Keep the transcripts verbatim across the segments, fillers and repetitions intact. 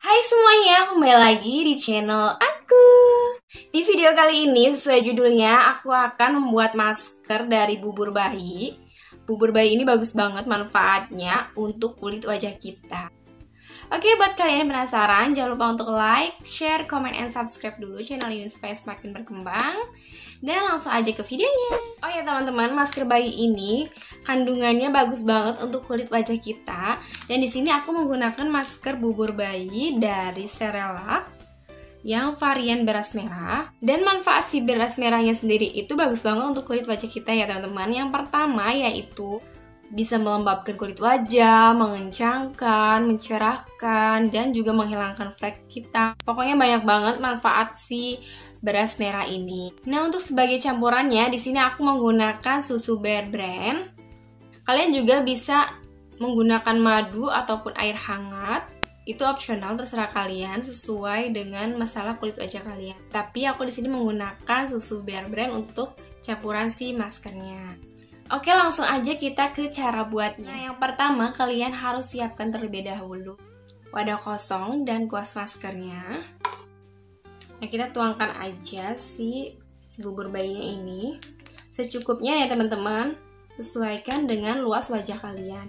Hai semuanya, kembali lagi di channel aku. Di video kali ini, sesuai judulnya, aku akan membuat masker dari bubur bayi. Bubur bayi ini bagus banget manfaatnya untuk kulit wajah kita. Oke, buat kalian yang penasaran, jangan lupa untuk like, share, comment, and subscribe dulu channel ini supaya semakin berkembang. Dan langsung aja ke videonya. Oh ya teman-teman, masker bayi ini kandungannya bagus banget untuk kulit wajah kita. Dan di sini aku menggunakan masker bubur bayi dari Cerelac yang varian beras merah. Dan manfaat si beras merahnya sendiri itu bagus banget untuk kulit wajah kita ya teman-teman. Yang pertama yaitu bisa melembabkan kulit wajah, mengencangkan, mencerahkan, dan juga menghilangkan flek kita. Pokoknya banyak banget manfaat si beras merah ini. Nah, untuk sebagai campurannya, di sini aku menggunakan susu Bear Brand. Kalian juga bisa menggunakan madu ataupun air hangat. Itu opsional, terserah kalian sesuai dengan masalah kulit wajah kalian. Tapi aku di sini menggunakan susu Bear Brand untuk campuran si maskernya. Oke, langsung aja kita ke cara buatnya. Nah, yang pertama kalian harus siapkan terlebih dahulu wadah kosong dan kuas maskernya. Nah, kita tuangkan aja si bubur bayinya ini secukupnya ya teman-teman. Sesuaikan dengan luas wajah kalian.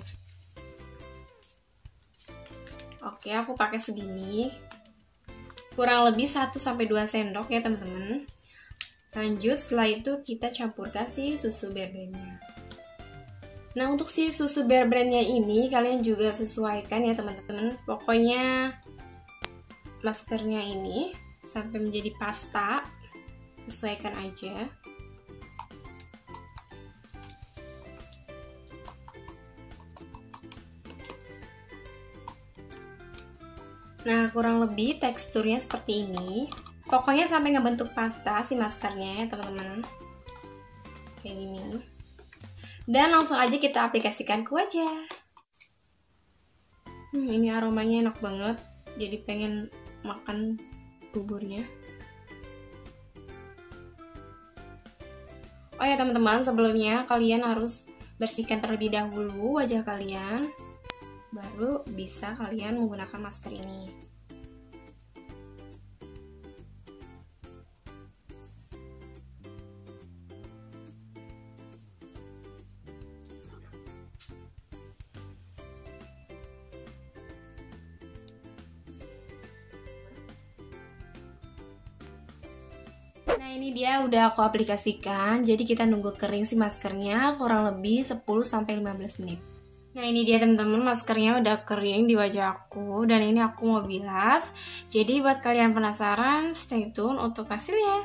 Oke, aku pakai segini. Kurang lebih satu sampai dua sendok ya teman-teman. Lanjut, setelah itu kita campurkan si susu Bear Brand-nya. Nah, untuk si susu Bear Brand-nya ini kalian juga sesuaikan ya teman-teman. Pokoknya maskernya ini sampai menjadi pasta, sesuaikan aja. Nah, kurang lebih teksturnya seperti ini. Pokoknya sampai ngebentuk pasta si maskernya ya teman-teman. Kayak gini. Dan langsung aja kita aplikasikan ke wajah. Hmm, ini aromanya enak banget. Jadi pengen makan buburnya. Oh ya teman-teman, sebelumnya kalian harus bersihkan terlebih dahulu wajah kalian, baru bisa kalian menggunakan masker ini. Nah, ini dia udah aku aplikasikan. Jadi kita nunggu kering si maskernya kurang lebih sepuluh sampai lima belas menit. Nah, ini dia teman-teman, maskernya udah kering di wajah aku dan ini aku mau bilas. Jadi buat kalian penasaran, stay tune untuk hasilnya.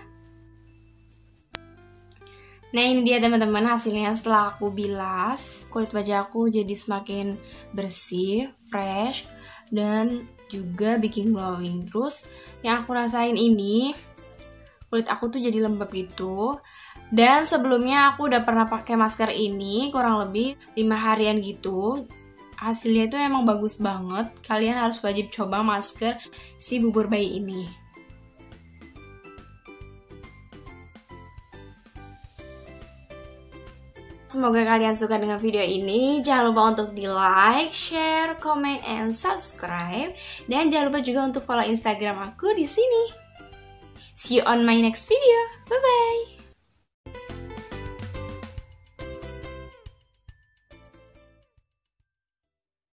Nah, ini dia teman-teman hasilnya setelah aku bilas. Kulit wajah aku jadi semakin bersih, fresh, dan juga bikin glowing. Terus yang aku rasain ini, kulit aku tuh jadi lembab gitu. Dan sebelumnya aku udah pernah pakai masker ini kurang lebih lima harian gitu. Hasilnya itu emang bagus banget. Kalian harus wajib coba masker si bubur bayi ini. Semoga kalian suka dengan video ini. Jangan lupa untuk di like, share, comment, and subscribe. Dan jangan lupa juga untuk follow Instagram aku di sini. See you on my next video. Bye-bye.